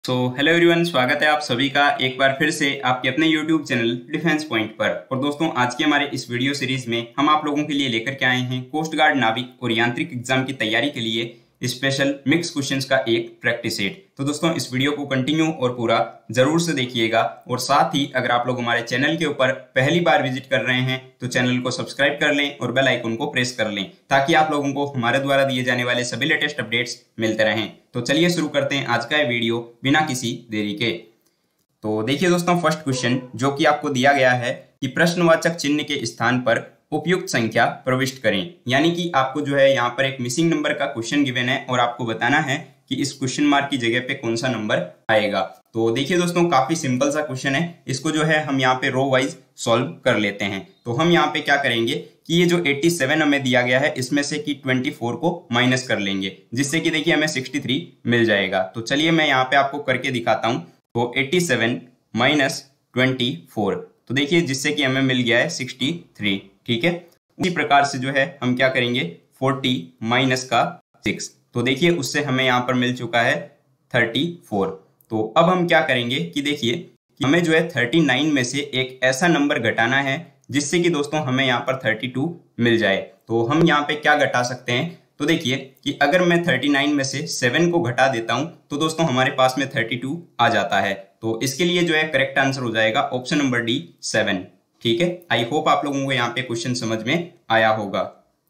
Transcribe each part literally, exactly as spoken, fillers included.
So hello everyone, स्वागत है आप सभी का एक बार फिर से आपके अपने यूट्यूब चैनल डिफेंस पॉइंट पर। और दोस्तों, आज के हमारे इस वीडियो सीरीज में हम आप लोगों के लिए लेकर के आए हैं कोस्ट गार्ड, नाविक और यांत्रिक एग्जाम की तैयारी के लिए स्पेशल मिक्स क्वेश्चंस का एक प्रैक्टिस सेट। तो दोस्तों, इस वीडियो को कंटिन्यू और पूरा जरूर से देखिएगा। और साथ ही अगर आप लोग हमारे चैनल के ऊपर पहली बार विजिट कर रहे हैं तो चैनल को सब्सक्राइब कर लें और बेल आइकन को प्रेस कर लें, ताकि आप लोगों को हमारे द्वारा दिए जाने वाले सभी लेटेस्ट अपडेट्स मिलते रहें। तो चलिए शुरू करते हैं आज का ये वीडियो बिना किसी देरी के। तो देखिए दोस्तों, फर्स्ट क्वेश्चन जो कि आपको दिया गया है कि प्रश्नवाचक चिन्ह के स्थान पर उपयुक्त संख्या प्रविष्ट करें। यानी कि आपको जो है यहाँ पर एक मिसिंग नंबर का क्वेश्चन गिवन है और आपको बताना है कि इस क्वेश्चन मार्क की जगह पे कौन सा नंबर आएगा। तो देखिए दोस्तों, काफी सिंपल सा क्वेश्चन है। इसको जो है हम यहाँ पे रो वाइज सॉल्व कर लेते हैं। तो हम यहाँ पे क्या करेंगे कि ये जो सत्तासी हमें दिया गया है, इसमें से कि चौबीस को माइनस कर लेंगे, जिससे कि देखिए हमें तिरसठ मिल जाएगा। तो चलिए मैं यहाँ पे आपको करके दिखाता हूँ। तो सत्तासी माइनस चौबीस, तो देखिए जिससे कि हमें मिल गया है तिरसठ। ठीक है, उसी प्रकार से जो है हम क्या करेंगे, चालीस माइनस का सिक्स, तो देखिए उससे हमें यहाँ पर मिल चुका है चौंतीस। तो अब हम क्या करेंगे कि देखिए कि हमें जो है उनतालीस में से एक ऐसा नंबर घटाना है जिससे कि दोस्तों हमें यहाँ पर बत्तीस मिल जाए। तो हम यहाँ पे क्या घटा सकते हैं, तो देखिए कि अगर मैं उनतालीस में से सात को घटा देता हूं तो दोस्तों हमारे पास में बत्तीस आ जाता है। तो इसके लिए जो है करेक्ट आंसर हो जाएगा ऑप्शन नंबर डी, सेवन। ठीक है, आई होप आप लोगों को यहाँ पे क्वेश्चन समझ में आया होगा।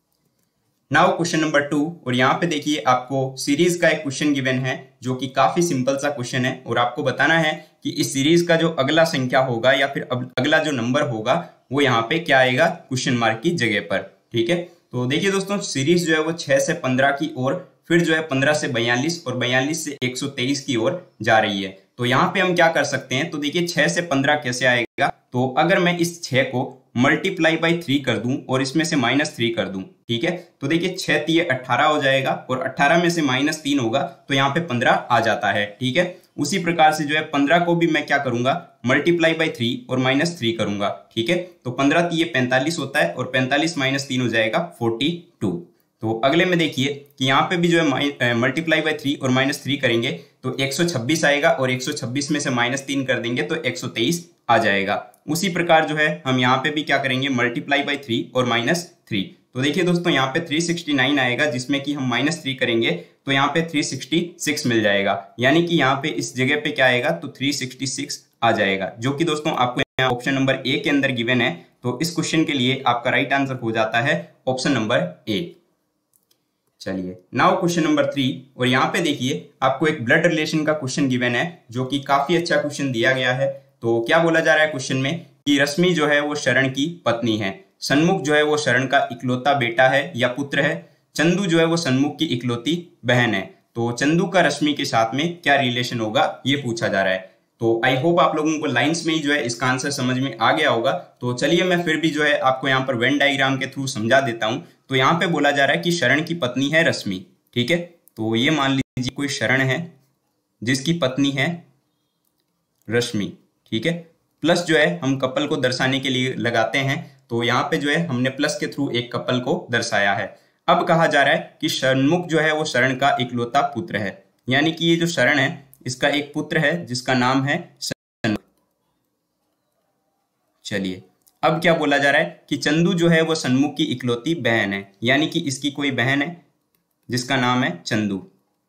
नाउ क्वेश्चन नंबर टू, और यहाँ पे देखिए आपको सीरीज का एक क्वेश्चन गिवन है जो कि काफी सिंपल सा क्वेश्चन है। और आपको बताना है कि इस सीरीज का जो अगला संख्या होगा या फिर अगला जो नंबर होगा वो यहाँ पे क्या आएगा क्वेश्चन मार्क की जगह पर। ठीक है, तो देखिए दोस्तों, सीरीज जो है वो छह से पंद्रह की ओर, फिर जो है पंद्रह से बयालीस और बयालीस से एक सौ तेईस की ओर जा रही है। तो यहाँ पे हम क्या कर सकते हैं, तो देखिए छह से पंद्रह कैसे आएगा। तो अगर मैं इस छह को मल्टीप्लाई बाई थ्री कर दूं और इसमें से माइनस थ्री कर दूं, ठीक है, तो देखिए छह तीन अट्ठारह हो जाएगा और अट्ठारह में से माइनस तीन होगा तो यहाँ पे पंद्रह आ जाता है। ठीक है, उसी प्रकार से जो है पंद्रह को भी मैं क्या करूंगा, मल्टीप्लाई बाई थ्री और माइनस थ्री करूंगा। ठीक है, तो पंद्रह तीन पैंतालीस होता है और पैंतालीस माइनस तीन हो जाएगा फोर्टी टू। तो अगले में देखिए कि यहाँ पे भी जो है मल्टीप्लाई बाई थ्री और माइनस थ्री करेंगे तो एक सौ छब्बीस आएगा और एक सौ छब्बीस में से माइनस तीन कर देंगे तो एक सौ तेईस आ जाएगा। उसी प्रकार जो है हम यहाँ पे भी क्या करेंगे, मल्टीप्लाई बाई थ्री और माइनस थ्री। तो देखिए दोस्तों, यहाँ पे तीन सौ उनहत्तर आएगा, जिसमें कि हम माइनस थ्री करेंगे तो यहाँ पे तीन सौ छियासठ मिल जाएगा। यानी कि यहाँ पे इस जगह पे क्या आएगा, तो तीन सौ छियासठ आ जाएगा, जो कि दोस्तों आपको यहाँ ऑप्शन नंबर ए के अंदर गिवन है। तो इस क्वेश्चन के लिए आपका राइट आंसर हो जाता है ऑप्शन नंबर ए। चलिए नाउ क्वेश्चन नंबर थ्री, और यहाँ पे देखिए आपको एक ब्लड रिलेशन का क्वेश्चन गिवन है जो कि काफी अच्छा क्वेश्चन दिया गया है। तो क्या बोला जा रहा है क्वेश्चन में कि रश्मि जो है वो शरण की पत्नी है, सन्मुख जो है वो शरण का इकलौता बेटा है या पुत्र है, चंदू जो है वो सन्मुख की इकलौती बहन है। तो चंदू का रश्मि के साथ में क्या रिलेशन होगा, ये पूछा जा रहा है। तो आई होप आप लोगों को लाइंस में ही जो है इसका आंसर समझ में आ गया होगा। तो चलिए मैं फिर भी जो है आपको यहाँ पर वेन डायग्राम के थ्रू समझा देता हूँ। तो यहाँ पे बोला जा रहा है कि शरण की पत्नी है रश्मि। ठीक है, तो ये मान लीजिए कोई शरण है जिसकी पत्नी है रश्मि। ठीक है, प्लस जो है हम कपल को दर्शाने के लिए लगाते हैं। तो यहाँ पे जो है हमने प्लस के थ्रू एक कपल को दर्शाया है। अब कहा जा रहा है कि सन्मुख जो है वो शरण का इकलौता पुत्र है, यानी कि ये जो शरण है इसका एक पुत्र है जिसका नाम है सन्मुख। चलिए अब क्या बोला जा रहा है कि चंदू जो है वो सन्मुख की इकलौती बहन है, यानी कि इसकी कोई बहन है जिसका नाम है चंदू।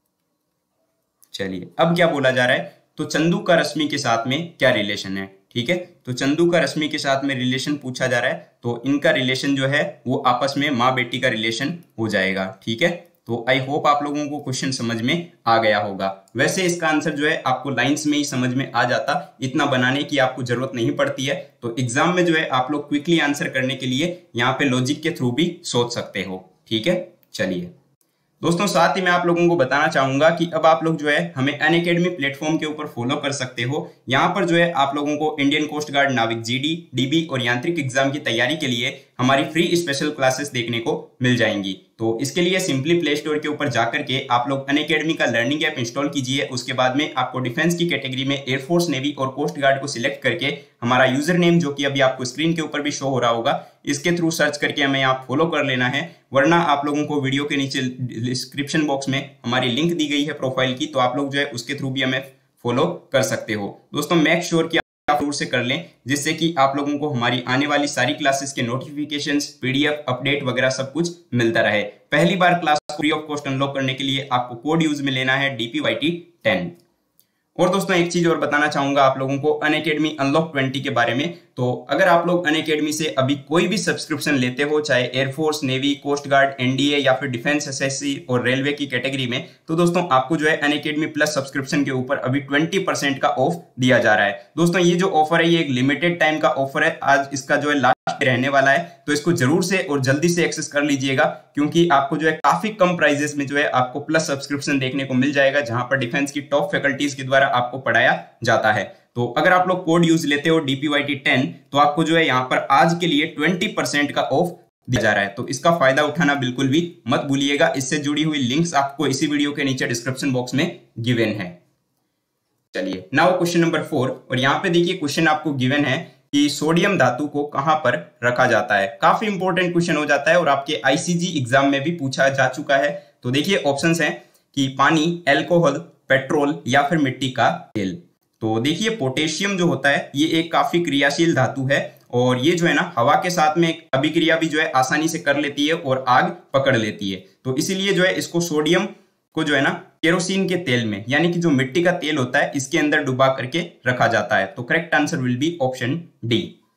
चलिए अब क्या बोला जा रहा है, तो चंदू का रश्मि के साथ में क्या रिलेशन है। ठीक है, तो चंदू का रश्मि के साथ में रिलेशन पूछा जा रहा है। तो इनका रिलेशन जो है वो आपस में माँ बेटी का रिलेशन हो जाएगा। ठीक है, तो आई होप आप लोगों को क्वेश्चन समझ में आ गया होगा। वैसे इसका आंसर जो है आपको लाइंस में ही समझ में आ जाता, इतना बनाने की आपको जरूरत नहीं पड़ती है। तो एग्जाम में जो है आप लोग क्विकली आंसर करने के लिए यहाँ पे लॉजिक के थ्रू भी सोच सकते हो। ठीक है, चलिए दोस्तों, साथ ही मैं आप लोगों को बताना चाहूंगा कि अब आप लोग जो है हमें अनअकैडमी प्लेटफॉर्म के ऊपर फॉलो कर सकते हो। यहाँ पर जो है आप लोगों को इंडियन कोस्ट गार्ड, नाविक, जीडी, डीबी और यांत्रिक एग्जाम की तैयारी के लिए हमारी फ्री स्पेशल क्लासेस देखने को मिल जाएंगी। तो इसके लिए सिंपली प्ले स्टोर के ऊपर जाकर के आप लोग अनअकैडमी का लर्निंग ऐप इंस्टॉल कीजिए। उसके बाद में आपको डिफेंस की कैटेगरी में एयरफोर्स, नेवी और कोस्ट गार्ड को सिलेक्ट करके हमारा यूजर नेम जो कि अभी आपको स्क्रीन के ऊपर भी शो हो रहा होगा, इसके थ्रू सर्च करके हमें आप फॉलो कर लेना है। वरना आप लोगों को वीडियो के नीचे डिस्क्रिप्शन बॉक्स में हमारी लिंक दी गई है प्रोफाइल की, तो आप लोग जो है उसके थ्रू भी हमें फॉलो कर सकते हो। दोस्तों मेक श्योर कि आप जरूर से कर लें, जिससे कि आप लोगों को हमारी आने वाली सारी क्लासेस के नोटिफिकेशंस, पीडीएफ, अपडेट वगैरह सब कुछ मिलता रहे। पहली बार क्लास को फ्री ऑफ कॉस्ट अनलॉक करने के लिए आपको कोड यूज में लेना है D P Y T ten. और दोस्तों एक चीज और बताना चाहूंगा आप लोगों को अनअकैडमी अनलॉक ट्वेंटी के बारे में। तो अगर आप लोग अनअकैडमी से अभी कोई भी सब्सक्रिप्शन लेते हो, चाहे air force, navy, coast guard, NDA या फिर डिफेंस, एसएससी और रेलवे की कैटेगरी में, तो दोस्तों आपको जो है अनअकैडमी प्लस सब्सक्रिप्शन के ऊपर अभी ट्वेंटी परसेंट का ऑफ दिया जा रहा है। दोस्तों ये जो ऑफर है ये एक लिमिटेड टाइम का ऑफर है, आज इसका जो है लास्ट रहने वाला है, तो इसको जरूर से और जल्दी से एक्सेस कर लीजिएगा, क्योंकि आपको जो है काफी कम प्राइजेस में जो है आपको प्लस सब्सक्रिप्शन देखने को मिल जाएगा, जहां पर डिफेंस की टॉप फैकल्टीज के द्वारा आपको पढ़ाया जाता है। तो अगर आप लोग कोड यूज लेते हो D P Y T ten, तो आपको जो है यहाँ पर आज के लिए ट्वेंटी परसेंट का ऑफ दिया जा रहा है, तो इसका फायदा उठाना बिल्कुल भी मत भूलिएगा। इससे जुड़ी हुई लिंक्स आपको इसी वीडियो के नीचे डिस्क्रिप्शन बॉक्स में गिवन है। चलिए नाउ क्वेश्चन नंबर फोर, और यहाँ पे देखिए क्वेश्चन आपको गिवन है कि सोडियम धातु को कहां पर रखा जाता है। काफी इंपॉर्टेंट क्वेश्चन हो जाता है और आपके आईसीजी एग्जाम में भी पूछा जा चुका है। तो देखिए ऑप्शंस हैं कि पानी, अल्कोहल, पेट्रोल या फिर मिट्टी का तेल। तो देखिए पोटेशियम जो होता है ये एक काफी क्रियाशील धातु है, और ये जो है ना हवा के साथ में अभिक्रिया भी जो है आसानी से कर लेती है और आग पकड़ लेती है। तो इसीलिए जो है इसको सोडियम को जो है ना केरोसिन के तेल में, यानी कि जो मिट्टी का तेल होता है, इसके अंदर डुबा करके रखा जाता है। तो correct answer will be option D.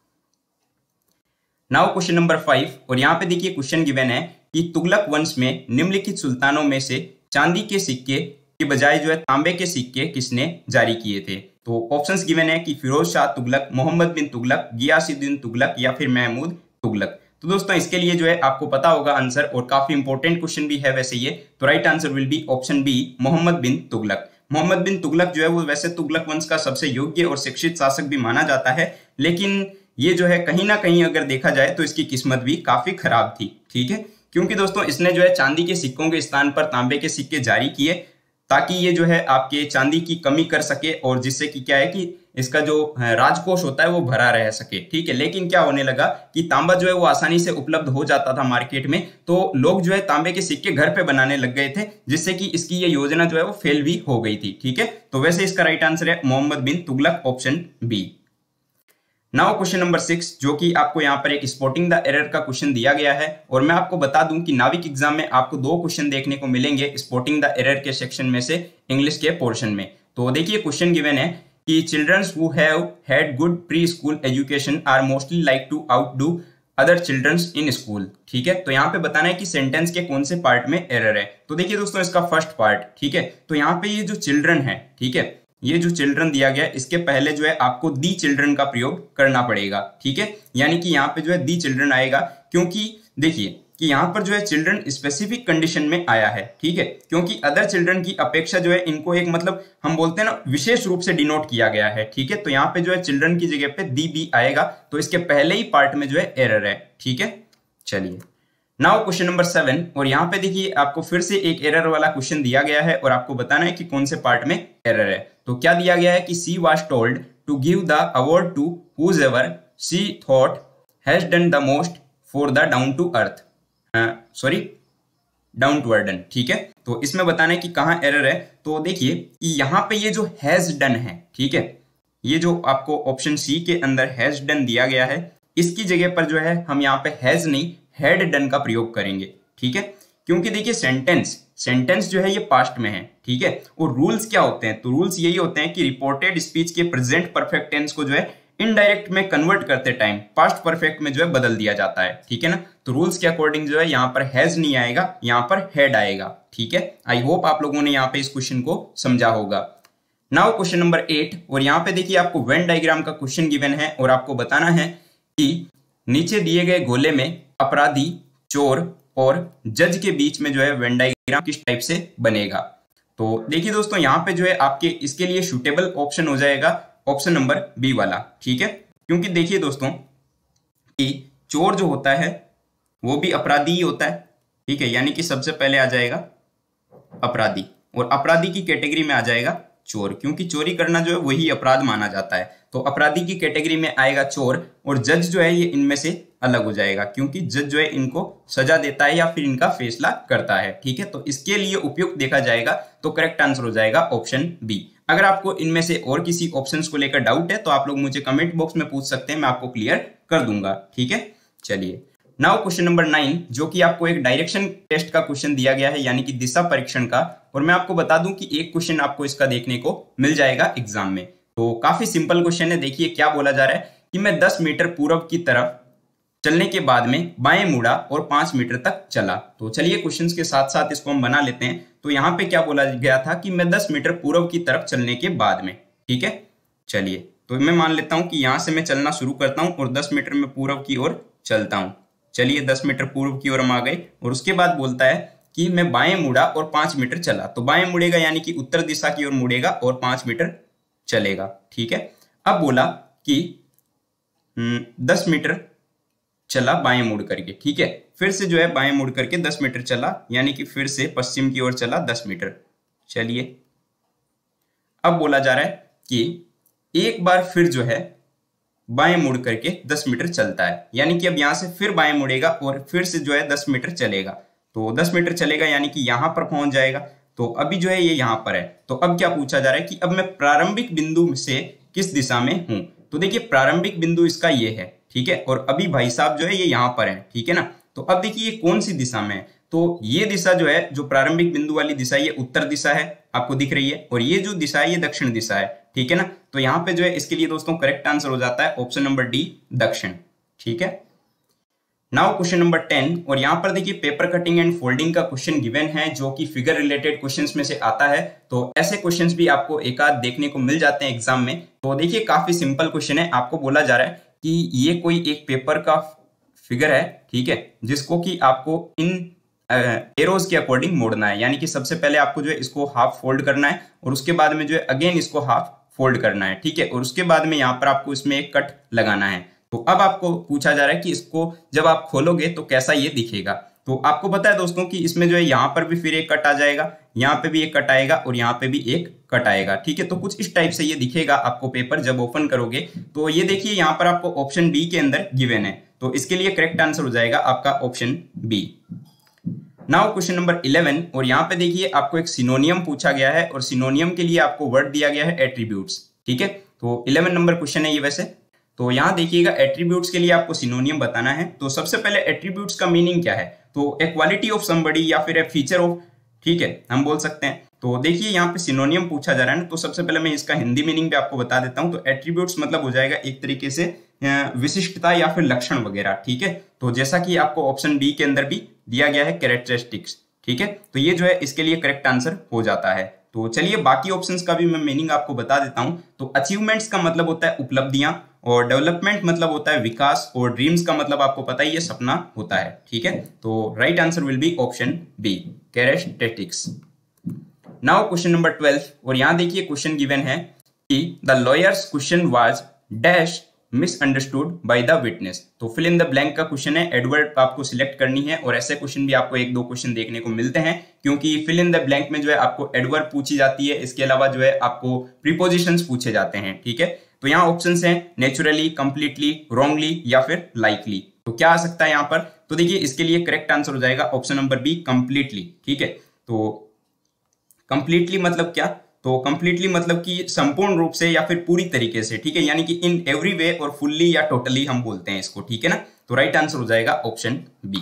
Now question number five, और यहाँ पे देखिए क्वेश्चन गिवन है कि तुगलक वंश में निम्नलिखित सुल्तानों में से चांदी के सिक्के के बजाय जो है तांबे के सिक्के किसने जारी किए थे। तो ऑप्शंस गिवन है कि फिरोज शाह तुगलक, मोहम्मद बिन तुगलक, गियासुद्दीन तुगलक या फिर महमूद तुगलक। तो दोस्तों इसके लिए जो है आपको पता होगा आंसर, और काफी इंपॉर्टेंट क्वेश्चन भी है वैसे ये। तो right answer will be option B, Mohammad bin Tughlaq. Mohammad bin Tughlaq जो है वो वैसे तुगलक वंश का सबसे योग्य और शिक्षित शासक भी माना जाता है, लेकिन ये जो है कहीं ना कहीं अगर देखा जाए तो इसकी किस्मत भी काफी खराब थी। ठीक है, क्योंकि दोस्तों इसने जो है चांदी के सिक्कों के स्थान पर तांबे के सिक्के जारी किए, ताकि ये जो है आपके चांदी की कमी कर सके, और जिससे कि क्या है कि इसका जो राजकोष होता है वो भरा रह सके। ठीक है, लेकिन क्या होने लगा कि तांबा जो है वो आसानी से उपलब्ध हो जाता था मार्केट में, तो लोग जो है तांबे के सिक्के घर पे बनाने लग गए थे, जिससे कि इसकी ये योजना जो है वो फेल भी हो गई थी। ठीक है, तो वैसे इसका राइट आंसर है Mohammad bin Tughlaq, option B. Now question number six, जो कि आपको यहाँ पर एक स्पॉटिंग द एरर का क्वेश्चन दिया गया है, और मैं आपको बता दूं कि नाविक एग्जाम में आपको दो क्वेश्चन देखने को मिलेंगे स्पॉटिंग द एरर के सेक्शन में से, इंग्लिश के पोर्शन में। तो देखिए क्वेश्चन गिवन है कि childrens who have had good pre school education are mostly like to outdo other childrens in school. ठीक है, तो यहाँ पे बताना है कि सेंटेंस के कौन से पार्ट में एरर है। तो देखिए दोस्तों इसका फर्स्ट पार्ट, ठीक है, तो यहाँ पे ये जो चिल्ड्रन है, ठीक है, ये जो चिल्ड्रन दिया गया है इसके पहले जो है आपको दी चिल्ड्रन का प्रयोग करना पड़ेगा। ठीक है, यानी कि यहाँ पे जो है दी चिल्ड्रन आएगा, क्योंकि देखिए कि यहाँ पर जो है चिल्ड्रन स्पेसिफिक कंडीशन में आया है। ठीक है, क्योंकि अदर चिल्ड्रन की अपेक्षा जो है इनको एक मतलब हम बोलते हैं ना विशेष रूप से डिनोट किया गया है। ठीक है, तो यहाँ पे जो है चिल्ड्रन की जगह पे दी बी आएगा, तो इसके पहले ही पार्ट में जो है एरर है। ठीक है, चलिए नाउ क्वेश्चन नंबर सेवन, और यहाँ पे देखिए आपको फिर से एक एरर वाला क्वेश्चन दिया गया है, और आपको बताना है कि कौन से पार्ट में एरर है। तो क्या दिया गया है कि she was told to give the award to whoever she thought has done the most for the down to earth, sorry down to earthen. ठीक है, तो इसमें बताना है कि कहाँ एरर है। तो देखिए कि यहाँ पे ये जो हैज डन है, ठीक है, ये जो आपको ऑप्शन सी के अंदर हैज डन दिया गया है, इसकी जगह पर जो है हम यहाँ पे हैज नहीं हैड डन का प्रयोग करेंगे। ठीक है, क्योंकि देखिए सेंटेंस सेंटेंस जो है ये पास्ट में है। ठीक है, और रूल्स क्या होते हैं, तो रूल्स यही होते हैं कि रिपोर्टेड स्पीच के प्रेजेंट परफेक्ट टेंस को जो है इनडायरेक्ट में कन्वर्ट करते टाइम पास्ट परफेक्ट में जो है बदल दिया जाता है। ठीक है ना, तो रूल्स के अकॉर्डिंग जो है यहाँ पर हैज नहीं आएगा, यहाँ पर हैड आएगा। ठीक है, आई होप आप लोगों ने यहाँ पे इस क्वेश्चन को समझा होगा। नाउ क्वेश्चन नंबर एट, और यहाँ पे देखिए आपको वेन डायग्राम का क्वेश्चन गिवन है, और आपको बताना है कि नीचे दिए गए गोले में अपराधी, चोर और जज के बीच में जो है वेन डायग्राम किस टाइप से बनेगा। तो देखिए दोस्तों यहाँ पे जो है आपके इसके लिए सुटेबल ऑप्शन हो जाएगा ऑप्शन नंबर बी वाला। ठीक है, क्योंकि देखिए दोस्तों कि चोर जो होता है वो भी अपराधी ही होता है। ठीक है, यानी कि सबसे पहले आ जाएगा अपराधी, और अपराधी की कैटेगरी में आ जाएगा चोर, क्योंकि चोरी करना जो है वही अपराध माना जाता है। तो अपराधी की कैटेगरी में आएगा चोर, और जज जो है ये इनमें से अलग हो जाएगा, क्योंकि जज जो है इनको सजा देता है या फिर इनका फैसला करता है। ठीक है, तो इसके लिए उपयुक्त देखा जाएगा तो करेक्ट आंसर हो जाएगा ऑप्शन बी। अगर आपको इनमें से और किसी ऑप्शंस को लेकर डाउट है तो आप लोग मुझे कमेंट बॉक्स में पूछ सकते हैं, मैं आपको क्लियर कर दूंगा। ठीक है, चलिए नाउ क्वेश्चन नंबर नाइन, जो कि आपको एक डायरेक्शन टेस्ट का क्वेश्चन दिया गया है, यानी कि दिशा परीक्षण का। और मैं आपको बता दूं कि एक क्वेश्चन आपको इसका देखने को मिल जाएगा एग्जाम में। तो काफी सिंपल क्वेश्चन है। देखिए क्या बोला जा रहा है कि मैं दस मीटर पूर्व की तरफ चलने के बाद में बाएं मुड़ा और पांच मीटर तक चला। तो चलिए क्वेश्चंस के साथ साथ इसको हम बना लेते हैं। तो यहाँ पे क्या बोला गया था कि मैं दस मीटर पूर्व की तरफ चलने के बाद में। ठीक है, चलिए तो मैं मान लेता हूं कि यहां से मैं चलना शुरू करता हूं और दस मीटर में पूर्व की ओर चलता हूं। चलिए दस मीटर पूर्व की ओर हम आ गए और उसके बाद बोलता है कि मैं बाएं मुड़ा और पांच मीटर चला। तो बाएं मुड़ेगा यानी कि उत्तर दिशा की ओर मुड़ेगा और पांच मीटर चलेगा। ठीक है, अब बोला कि दस मीटर चला बाएं मुड़ करके। ठीक है, फिर से जो है बाएं मुड़ करके दस मीटर चला, यानी कि फिर से पश्चिम की ओर चला दस मीटर। चलिए अब बोला जा रहा है कि एक बार फिर जो है बाएं मुड़ करके दस मीटर चलता है, यानी कि अब यहां से फिर बाएं मुड़ेगा और फिर से जो है दस मीटर चलेगा। तो दस मीटर चलेगा यानी कि यहां पर पहुंच जाएगा। तो अभी जो है ये यहां पर है। तो अब क्या पूछा जा रहा है कि अब मैं प्रारंभिक बिंदु से किस दिशा में हूं। तो देखिए प्रारंभिक बिंदु इसका ये है। ठीक है, और अभी भाई साहब जो है ये यहां पर है। ठीक है ना, तो अब देखिए ये कौन सी दिशा में है। तो ये दिशा जो है, जो प्रारंभिक बिंदु वाली दिशा, ये उत्तर दिशा है, आपको दिख रही है, और ये जो दिशा है ये दक्षिण दिशा है। ठीक है ना, तो यहाँ पे जो है इसके लिए दोस्तों करेक्ट आंसर हो जाता है ऑप्शन नंबर डी, दक्षिण। ठीक है, नाउ क्वेश्चन नंबर टेन, और यहाँ पर देखिए पेपर कटिंग एंड फोल्डिंग का क्वेश्चन गिवन है, जो कि फिगर रिलेटेड क्वेश्चंस में से आता है। तो ऐसे क्वेश्चंस भी आपको एक आध देखने को मिल जाते हैं एग्जाम में। तो देखिए काफी सिंपल क्वेश्चन है। आपको बोला जा रहा है कि ये कोई एक पेपर का फिगर है, ठीक है, जिसको कि आपको इन एरोज के अकॉर्डिंग मोड़ना है। यानी कि सबसे पहले आपको जो है इसको हाफ फोल्ड करना है और उसके बाद में जो है अगेन इसको हाफ फोल्ड करना है। ठीक है, और उसके बाद में यहाँ पर आपको इसमें एक कट लगाना है। तो अब आपको पूछा जा रहा है कि इसको जब आप खोलोगे तो कैसा ये दिखेगा। तो आपको पता है दोस्तों कि इसमें जो है यहाँ पर भी फिर एक कट आ जाएगा, यहाँ पे भी एक कट आएगा और यहाँ पे भी एक कट आएगा। ठीक है, तो कुछ इस टाइप से ये दिखेगा आपको पेपर जब ओपन करोगे। तो ये देखिए यहाँ पर आपको ऑप्शन बी के अंदर गिवन है, तो इसके लिए करेक्ट आंसर हो जाएगा आपका option B. Now question number eleven, और यहाँ पे देखिए आपको एक सिनोनियम पूछा गया है और सिनोनियम के लिए आपको वर्ड दिया गया है एट्रीब्यूट्स। ठीक है, तो इलेवन नंबर क्वेश्चन है ये वैसे। तो यहाँ देखिएगा एट्रीब्यूट्स के लिए आपको सिनोनियम बताना है। तो सबसे पहले एट्रीब्यूट्स का मीनिंग क्या है। तो ए क्वालिटी ऑफ समबडी या फिर ए फीचर ऑफ, ठीक है, हम बोल सकते हैं। तो देखिए यहाँ पे सिनोनियम पूछा जा रहा है ना, तो सबसे पहले मैं इसका हिंदी मीनिंग भी आपको बता देता हूँ। तो एट्रीब्यूट्स मतलब हो जाएगा एक तरीके से विशिष्टता या फिर लक्षण वगैरह। ठीक है, तो जैसा कि आपको ऑप्शन बी के अंदर भी दिया गया है कैरेक्टरिस्टिक्स। ठीक है, तो ये जो है इसके लिए करेक्ट आंसर हो जाता है। तो चलिए बाकी ऑप्शंस का भी मैं मीनिंग आपको बता देता हूं। तो अचीवमेंट्स का मतलब होता है उपलब्धियां, और डेवलपमेंट मतलब होता है विकास, और ड्रीम्स का मतलब आपको पता ही है सपना होता है। ठीक है, तो right answer will be option B, characteristics. Now question number twelve, और यहां देखिए क्वेश्चन गिवन है कि the lawyer's question was dash misunderstood by the witness. तो फिल इन द ब्लैंक का क्वेश्चन है, एडवर्ड आपको सिलेक्ट करनी है, और ऐसे क्वेश्चन भी आपको एक दो क्वेश्चन देखने को मिलते हैं, क्योंकि फिल इन द ब्लैंक में जो है आपको एडवर्ड पूछी जाती है, इसके अलावा जो है आपको प्रीपोजिशंस पूछे जाते हैं। ठीक है, तो यहाँ ऑप्शंस हैं नेचुरली, कंप्लीटली, रॉन्गली या फिर लाइकली। तो क्या आ सकता है यहाँ पर। तो देखिए इसके लिए करेक्ट आंसर हो जाएगा ऑप्शन नंबर बी, कंप्लीटली। ठीक है, तो कंप्लीटली मतलब क्या। तो कंप्लीटली मतलब कि संपूर्ण रूप से या फिर पूरी तरीके से। ठीक है, यानी कि इन एवरी वे और फुल्ली या टोटली हम बोलते हैं इसको। ठीक है ना, तो राइट आंसर हो जाएगा option B.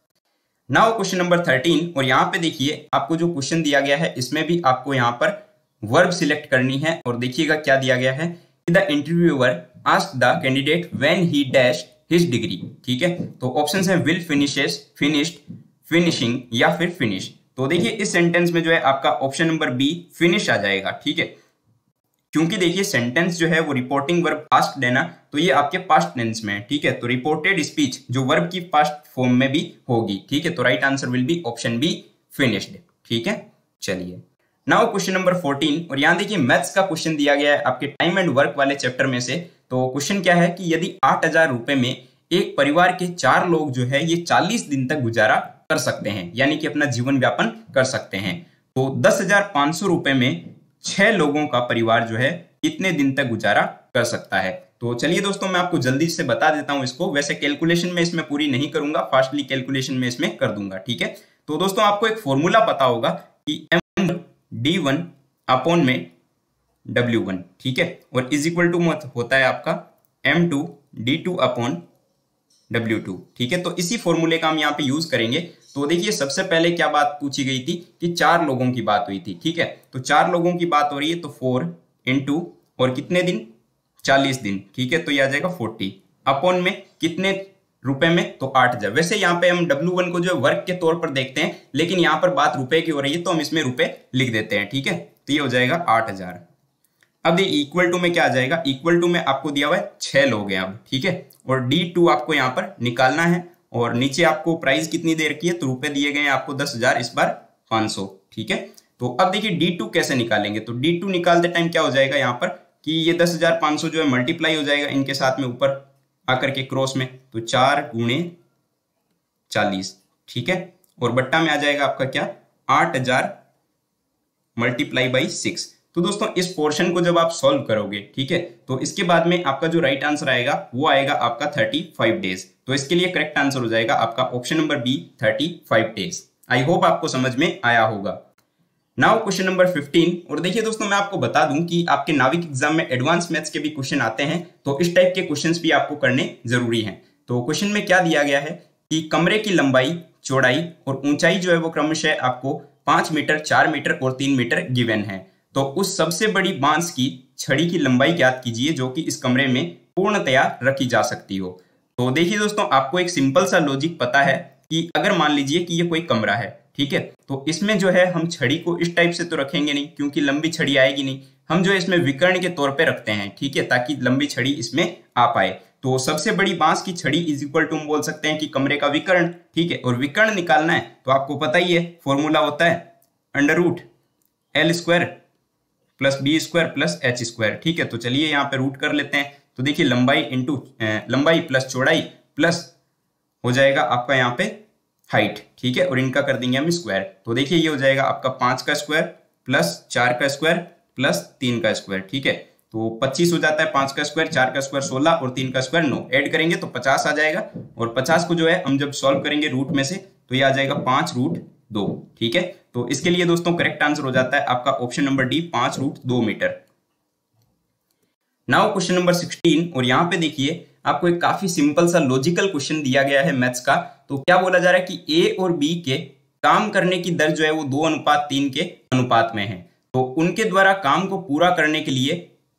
Now question number thirteen, और यहाँ पे देखिए आपको जो क्वेश्चन दिया गया है इसमें भी आपको यहाँ पर वर्ब सिलेक्ट करनी है, और देखिएगा क्या दिया गया है, the interviewer asked the candidate when he dash his degree. ठीक है, तो ऑप्शंस हैं विल फिनिशेस, फिनिश्ड, फिनिशिंग या फिर फिनिश। तो देखिए इस सेंटेंस में जो है आपका ऑप्शन नंबर बी फिनिश आ जाएगा। ठीक है, क्योंकि देखिए सेंटेंस जो है वो रिपोर्टिंग वर्ब पास्ट देना, तो ये आपके पास्ट टेंस में है। ठीक है, तो रिपोर्टेड स्पीच जो वर्ब की पास्ट फॉर्म में भी होगी। ठीक है, तो right answer will be option B, finished. ठीक है, चलिए नाउ क्वेश्चन नंबर फोर्टीन, और यहाँ देखिए मैथ्स का क्वेश्चन दिया गया है आपके टाइम एंड वर्क वाले चैप्टर में से। तो क्वेश्चन क्या है कि यदि आठ हजार रुपए में एक परिवार के चार लोग जो है ये चालीस दिन तक गुजारा कर सकते हैं, यानी कि अपना जीवन व्यापन कर सकते हैं, तो दस हजार पांच सौ रुपए में छह लोगों का परिवार जो है कितने दिन तक गुजारा कर सकता है। तो चलिए दोस्तों मैं आपको जल्दी से बता देता हूं इसको। वैसे कैलकुलेशन में इसमें पूरी नहीं करूंगा, फास्टली कैलकुलेशन में इसमें कर दूंगा। ठीक है, तो दोस्तों आपको एक फॉर्मूला पता होगा कि एम डी वन अपॉन में डब्ल्यू वन, ठीक है, और इज इक्वल टू होता है आपका M two D two upon W two, ठीक है। तो इसी फॉर्मूले का हम यहाँ पे यूज करेंगे। तो देखिए सबसे पहले क्या बात पूछी गई थी कि चार लोगों की बात हुई थी, ठीक है। तो चार लोगों की बात हो रही है तो फोर इंटू और कितने दिन, चालीस दिन, ठीक है। तो ये आ जाएगा फोर्टी अपॉन में कितने रुपए में, तो आठ हजार। वैसे यहाँ पे हम डब्ल्यू वन को जो है वर्क के तौर पर देखते हैं, लेकिन यहाँ पर बात रुपए की हो रही है तो हम इसमें रुपए लिख देते हैं, ठीक है। तो ये हो जाएगा आठ हजार। अब ये इक्वल टू में क्या आ जाएगा, इक्वल टू में आपको दिया हुआ है छह लोग हैं अब, ठीक है, और डी टू आपको यहाँ पर निकालना है। और नीचे आपको प्राइस कितनी दे रखी है, तो रुपए दिए गए हैं आपको दस हजार, इस बार पांच सौ, ठीक है। तो अब देखिए डी टू कैसे निकालेंगे, तो डी टू निकालते टाइम क्या हो जाएगा यहाँ पर कि ये दस हजार पांच सौ जो है मल्टीप्लाई हो जाएगा इनके साथ में ऊपर आकर के क्रॉस में, तो चार गुणे चालीस, ठीक है, और बट्टा में आ जाएगा आपका क्या, आठ हजार मल्टीप्लाई बाई सिक्स। तो दोस्तों इस पोर्शन को जब आप सॉल्व करोगे, ठीक है, तो इसके बाद में आपका जो राइट आंसर आएगा वो आएगा आपका थर्टी फाइव डेज। तो इसके लिए करेक्ट आंसर हो जाएगा आपका option number B, thirty five days. I hope आपको समझ में आया होगा। Now question number fifteen. और देखिए दोस्तों मैं आपको बता दूं कि आपके नाविक एग्जाम में एडवांस मैथ्स के भी क्वेश्चन आते हैं, तो इस टाइप के क्वेश्चंस भी आपको करने जरूरी हैं। तो क्वेश्चन में क्या दिया गया है कि कमरे की लंबाई, चौड़ाई और ऊंचाई जो है वो क्रमशः आपको पांच मीटर, चार मीटर और तीन मीटर गिवन है। तो उस सबसे बड़ी बांस की छड़ी की लंबाई ज्ञात कीजिए जो कि इस कमरे में पूर्णतया रखी जा सकती हो। तो देखिए दोस्तों आपको एक सिंपल सा लॉजिक पता है कि अगर मान लीजिए कि ये कोई कमरा है, ठीक है, तो इसमें जो है हम छड़ी को इस टाइप से तो रखेंगे नहीं क्योंकि लंबी छड़ी आएगी नहीं, हम जो है इसमें विकर्ण के तौर पे रखते हैं, ठीक है, ताकि लंबी छड़ी इसमें आ पाए। तो सबसे बड़ी बांस की छड़ी इज इक्वल टू हम बोल सकते हैं कि कमरे का विकर्ण, ठीक है, और विकर्ण निकालना है तो आपको पता ही है फॉर्मूला होता है under root L square plus B square plus H square, ठीक है। तो चलिए यहाँ पे रूट कर लेते हैं। तो देखिए लंबाई इंटू लंबाई प्लस चौड़ाई प्लस हो जाएगा आपका यहाँ पे हाइट, ठीक है, और इनका कर देंगे हम स्क्वायर। तो देखिए ये हो जाएगा आपका पांच का स्क्वायर प्लस चार का स्क्वायर प्लस तीन का स्क्वायर, ठीक है। तो पच्चीस हो जाता है, पांच का स्क्वायर, चार का स्क्वायर सोलह और तीन का स्क्वायर नौ, ऐड करेंगे तो पचास आ जाएगा। और पचास को जो है हम जब सॉल्व करेंगे रूट में से तो ये आ जाएगा पांच रूट दो, ठीक है। तो इसके लिए दोस्तों करेक्ट आंसर हो जाता है आपका ऑप्शन नंबर डी, पांच रूट दो metre. Now question number sixteen. और यहाँ पे देखिए आपको एक काफी सिंपल सा लॉजिकल क्वेश्चन दिया गया है मैथ्स का। तो क्या बोला जा रहा है कि ए और बी के काम करने की दर जो है वो दो अनुपात तीन के अनुपात में है। तो उनके द्वारा काम को पूरा करने के लिए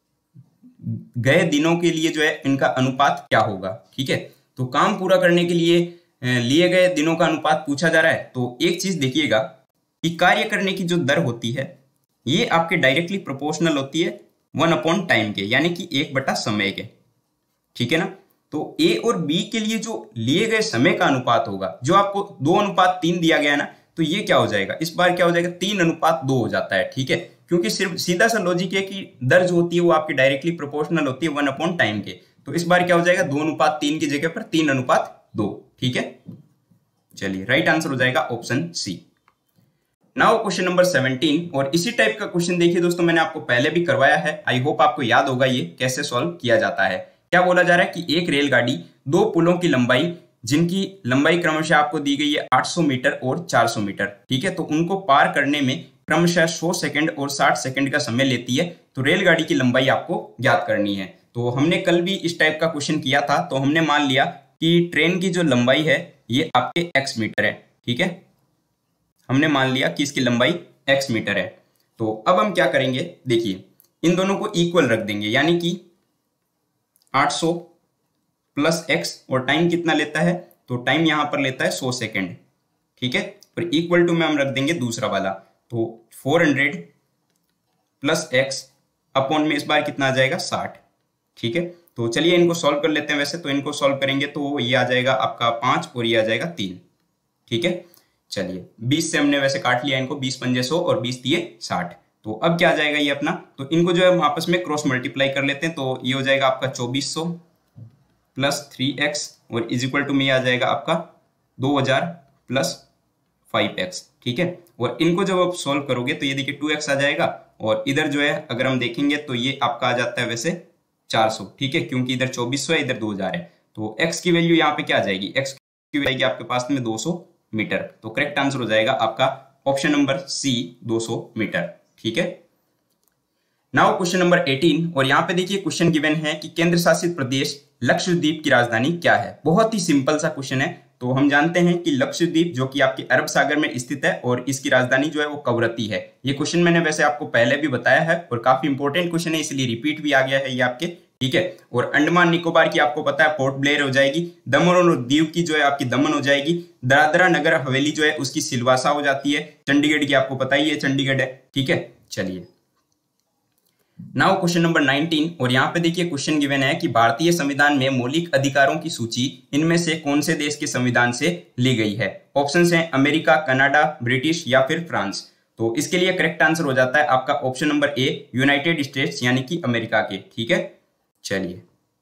गए दिनों के लिए जो है इनका अनुपात क्या होगा, ठीक है। तो काम पूरा करने के लिए लिए गए दिनों का अनुपात पूछा जा रहा है। तो एक चीज देखिएगा कि कार्य करने की जो दर होती है ये आपके डायरेक्टली प्रोपोर्शनल होती है वन अपॉन टाइम के, यानी कि एक बटा समय के, ठीक है ना। तो ए और बी के लिए जो लिए गए समय का अनुपात होगा, जो आपको दो अनुपात तीन दिया गया ना, तो ये क्या हो जाएगा, इस बार क्या हो जाएगा, तीन अनुपात दो हो जाता है, ठीक है। क्योंकि सिर्फ सीधा सा लॉजिक है कि दर जो होती है वो आपकी डायरेक्टली प्रोपोर्शनल होती है वन अपॉन टाइम के। तो इस बार क्या हो जाएगा, दो अनुपात तीन की जगह पर तीन अनुपात दो, ठीक है। चलिए राइट आंसर हो जाएगा option C. Now question number seventeen. और इसी टाइप का क्वेश्चन देखिए दोस्तों मैंने आपको पहले भी करवाया है, आई होप आपको याद होगा ये कैसे सॉल्व किया जाता है। क्या बोला जा रहा है कि एक रेलगाड़ी दो पुलों की लंबाई, जिनकी लंबाई क्रमशः आपको दी गई है आठ सौ मीटर और चार सौ मीटर, ठीक है, तो उनको पार करने में क्रमशः सौ सेकंड और साठ सेकंड का समय लेती है। तो रेलगाड़ी की लंबाई आपको ज्ञात करनी है। तो हमने कल भी इस टाइप का क्वेश्चन किया था। तो हमने मान लिया कि ट्रेन की जो लंबाई है ये आपके एक्स मीटर है, ठीक है, हमने मान लिया कि इसकी लंबाई एक्स मीटर है। तो अब हम क्या करेंगे, देखिए इन दोनों को इक्वल रख देंगे, यानी कि आठ सौ प्लस एक्स, और टाइम कितना लेता है, तो टाइम यहां पर लेता है सौ सेकंड, ठीक है, और इक्वल टू में हम रख देंगे दूसरा वाला, तो four hundred plus X upon में इस बार कितना आ जाएगा, साठ, ठीक है। तो चलिए इनको सॉल्व कर लेते हैं। वैसे तो इनको सॉल्व करेंगे तो ये आ जाएगा आपका पांच और ये आ जाएगा तीन, ठीक है। चलिए बीस से हमने वैसे काट लिया इनको, बीस पंजे सौ और बीस दिए साठ। तो अब क्या आ जाएगा ये अपना, तो इनको जो है हम आपस में क्रॉस मल्टीप्लाई कर लेते हैं। तो ये हो जाएगा आपका चौबीस सौ प्लस थ्री एक्स और इज इक्वल टू में आ जाएगा आपका दो हजार प्लस फाइव एक्स, ठीक है। और इनको जब आप सॉल्व करोगे तो ये देखिए टू एक्स आ जाएगा, और इधर जो है अगर हम देखेंगे तो ये आपका आ जाता है वैसे चार सौ, ठीक है, क्योंकि इधर चौबीस सौ है इधर दो हजार है। तो x की वैल्यू यहाँ पे क्या आ जाएगी, x की वैल्यू आएगी आपके पास में दो सौ मीटर। तो करेक्ट आंसर हो जाएगा आपका ऑप्शन नंबर सी, दो सौ मीटर, ठीक है। नाउ क्वेश्चन नंबर अठारह, और यहाँ पे देखिए क्वेश्चन गिवन है कि केंद्र शासित प्रदेश लक्षद्वीप की राजधानी क्या है। बहुत ही सिंपल सा क्वेश्चन है। तो हम जानते हैं कि लक्षद्वीप जो कि आपके अरब सागर में स्थित है और इसकी राजधानी जो है वो कवरत्ती है। ये क्वेश्चन मैंने वैसे आपको पहले भी बताया है और काफी इंपॉर्टेंट क्वेश्चन है, इसलिए रिपीट भी आ गया है ये आपके, ठीक है। और अंडमान निकोबार की आपको पता है पोर्ट ब्लेयर हो जाएगी, दमन और दीव की जो है आपकी दमन हो जाएगी, दादरा नगर हवेली जो है उसकी सिलवासा हो जाती है, चंडीगढ़ की आपको पता ही है चंडीगढ़ है, ठीक है। चलिए नाउ क्वेश्चन नंबर उन्नीस, और यहाँ पे देखिए क्वेश्चन गिवन है कि भारतीय संविधान में मौलिक अधिकारों की सूची इनमें से कौन से देश के संविधान से ली गई है। ऑप्शंस हैं अमेरिका, कनाडा, ब्रिटिश या फिर फ्रांस। तो इसके लिए करेक्ट आंसर हो जाता है आपका option number A, United States यानी कि अमेरिका के, ठीक है। चलिए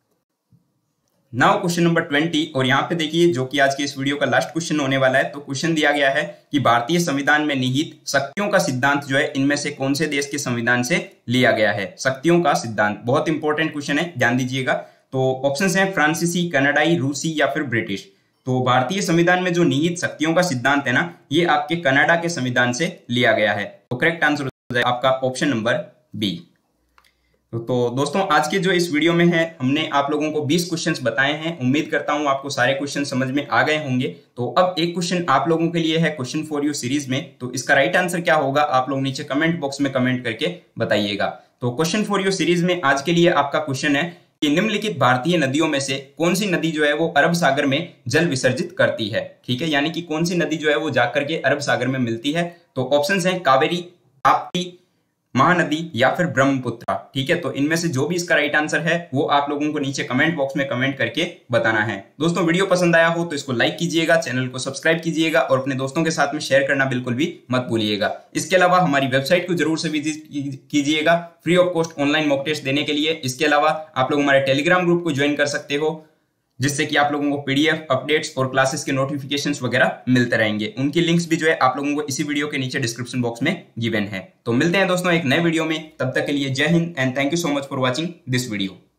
नाउ क्वेश्चन नंबर बीस, और यहाँ पे देखिए जो कि आज के इस वीडियो का लास्ट क्वेश्चन होने वाला है। तो क्वेश्चन दिया गया है कि भारतीय संविधान में निहित शक्तियों का सिद्धांत जो है इनमें से कौन से देश के संविधान से लिया गया है। शक्तियों का सिद्धांत बहुत इंपॉर्टेंट क्वेश्चन है, ध्यान दीजिएगा। तो ऑप्शंस हैं फ्रांसीसी, कनाडाई, रूसी या फिर ब्रिटिश। तो भारतीय संविधान में जो निहित शक्तियों का सिद्धांत है ना, ये आपके कनाडा के संविधान से लिया गया है। तो करेक्ट आंसर हो जाए आपका ऑप्शन नंबर बी। तो दोस्तों आज के जो इस वीडियो में है हमने आप लोगों को बीस क्वेश्चंस बताए हैं। उम्मीद करता हूं आपको सारे क्वेश्चन समझ में आ गए होंगे। तो अब एक क्वेश्चन आप लोगों के लिए है क्वेश्चन फॉर यू सीरीज में। तो इसका राइट आंसर क्या होगा आप लोग नीचे कमेंट बॉक्स में कमेंट करके बताइएगा। तो क्वेश्चन फॉर यू सीरीज में आज के लिए आपका क्वेश्चन है कि निम्नलिखित भारतीय नदियों में से कौन सी नदी जो है वो अरब सागर में जल विसर्जित करती है, ठीक है। यानी कि कौन सी नदी जो है वो जाकर के अरब सागर में मिलती है। तो ऑप्शंस हैं कावेरी, ताप्ती, महानदी या फिर ब्रह्मपुत्र, ठीक है। तो इनमें से जो भी इसका राइट आंसर है वो आप लोगों को नीचे कमेंट बॉक्स में कमेंट करके बताना है। दोस्तों वीडियो पसंद आया हो तो इसको लाइक कीजिएगा, चैनल को सब्सक्राइब कीजिएगा और अपने दोस्तों के साथ में शेयर करना बिल्कुल भी मत भूलिएगा। इसके अलावा हमारी वेबसाइट को जरूर से विजिट कीजिएगा free of cost online mock test देने के लिए। इसके अलावा आप लोग हमारे टेलीग्राम ग्रुप को ज्वाइन कर सकते हो, जिससे कि आप लोगों को पीडीएफ, अपडेट्स और क्लासेस के नोटिफिकेशंस वगैरह मिलते रहेंगे। उनकी लिंक्स भी जो है आप लोगों को इसी वीडियो के नीचे डिस्क्रिप्शन बॉक्स में गिवन है। तो मिलते हैं दोस्तों एक नए वीडियो में, तब तक के लिए Jai Hind and thank you so much for watching this video.